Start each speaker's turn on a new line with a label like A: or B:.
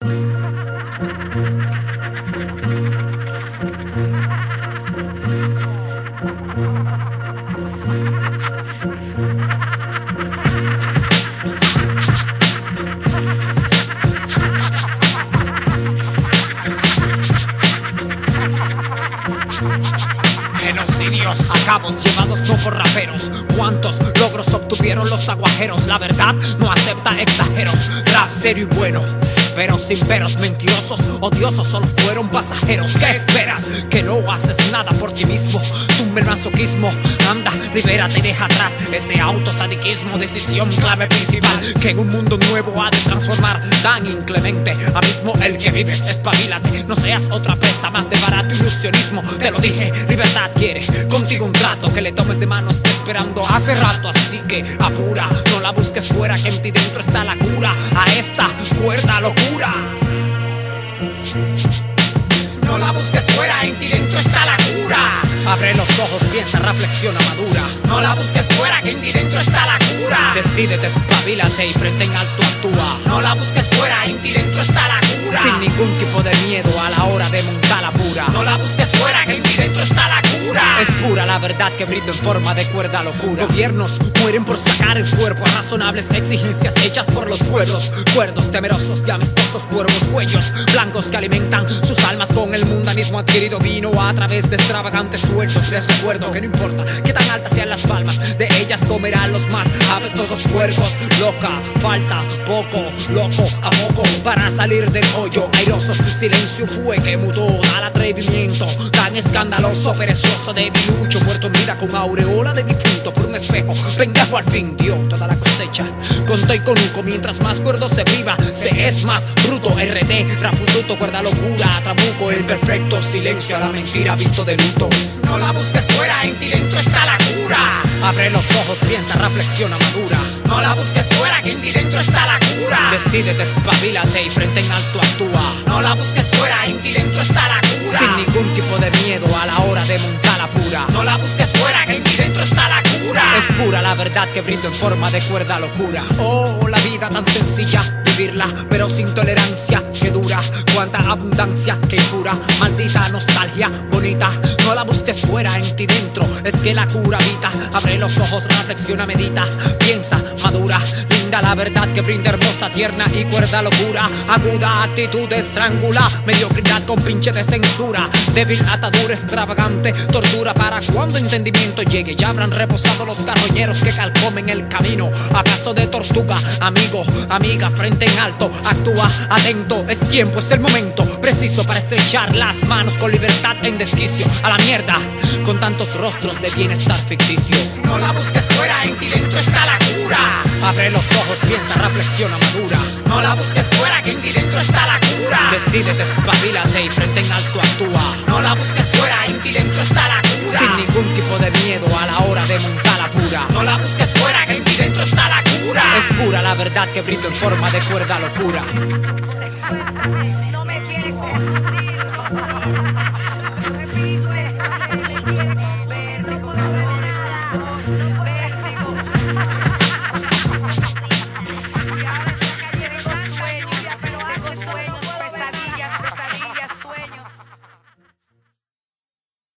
A: Genocidios a cabo llevados no por raperos. ¿Cuántos logros obtuvieron los aguajeros? La verdad no acepta exageros. Rap serio y bueno, pero sin peros. Mentirosos, odiosos, solo fueron pasajeros. ¿Qué esperas? Que no haces nada por ti mismo. Tumba el masoquismo. Anda, libérate y deja atrás ese autosadiquismo. Decisión clave principal que en un mundo nuevo ha de transformar. Tan inclemente, abismo el que vives. Espabilate, no seas otra presa más de barato ilusionismo. Te lo dije, libertad quiere contigo un trato que le tomes de manos esperando hace rato. Así que apura, no la busques fuera, que en ti dentro está la cura a esta cuerda locura. No la busques fuera, en ti dentro está la cura. Abre los ojos, piensa, reflexiona, madura. No la busques fuera, que en ti dentro está la cura. Decídete, espabilate y frente en alto actúa. No la busques fuera, en ti dentro está la cura. Sin ningún tipo de miedo a la hora de montar la pura. No la busques fuera, que en ti dentro está la cura. Es pura la verdad que brindo en forma de cuerda locura. Gobiernos mueren por sacar el cuerpo a razonables exigencias hechas por los pueblos. Cuerdos temerosos de amistosos cuervos, cuellos blancos que alimentan sus almas con el mundanismo adquirido. Vino a través de extravagantes sueldos. Les recuerdo que no importa que tan altas sean las palmas, de ellas comerán los más apestosos puercos. Loca, falta poco, loco a poco para salir del hoyo. Airosos, silencio fue que mutó al atrevimiento tan escandaloso, perezoso, debilucho, muerto en vida con aureola de difunto por un espejo. Pendejo al fin dio toda la cosecha. Conto y conuco, mientras más cuerdo se priva, se es más bruto. RD, rapututo, cuerda locura, trabuco, el perfecto silencio a la mentira visto de luto. No la busques fuera, en ti dentro está la cura. Abre los ojos, piensa, reflexiona, madura. No la busques fuera, que en ti dentro está la cura. Decídete, espabilate y frente en alto actúa. No la busques fuera, en ti dentro está la cura. Sin ningún tipo de miedo a la hora de montar la pura. No la busques fuera, que en ti dentro está la cura. Es pura la verdad que brindo en forma de cuerda locura. Oh, la vida tan sencilla, vivirla pero sin tolerancia, que dura, cuánta abundancia, que impura, maldita nostalgia bonita. No la busques fuera, en ti dentro es que la cura habita. Abre los ojos, reflexiona, medita, piensa, madura. Linda la verdad que brinda, hermosa, tierna y cuerda locura. Aguda actitud estrangula, mediocridad con pinche de censura. Débil atadura extravagante, tortura para cuando entendimiento llegue. Ya habrán reposado los carroñeros que calcomen el camino. Abrazo de tortuga, amigo, amiga, frente en alto, actúa atento. Es tiempo, es el momento preciso para estrechar las manos con libertad en desquicio. A la mierda, con tantos rostros de bienestar ficticio. No la busques fuera, en ti dentro está la cura. Abre los ojos, piensa, reflexiona, madura. No la busques fuera, que en ti dentro está la cura. Decídete, espabilate y frente en alto actúa. No la busques fuera, en ti dentro está la cura. Sin ningún tipo de miedo a la hora de montar la pura. No la busques fuera, que en ti dentro está la cura. Es pura la verdad que brindo en forma de cuerda locura.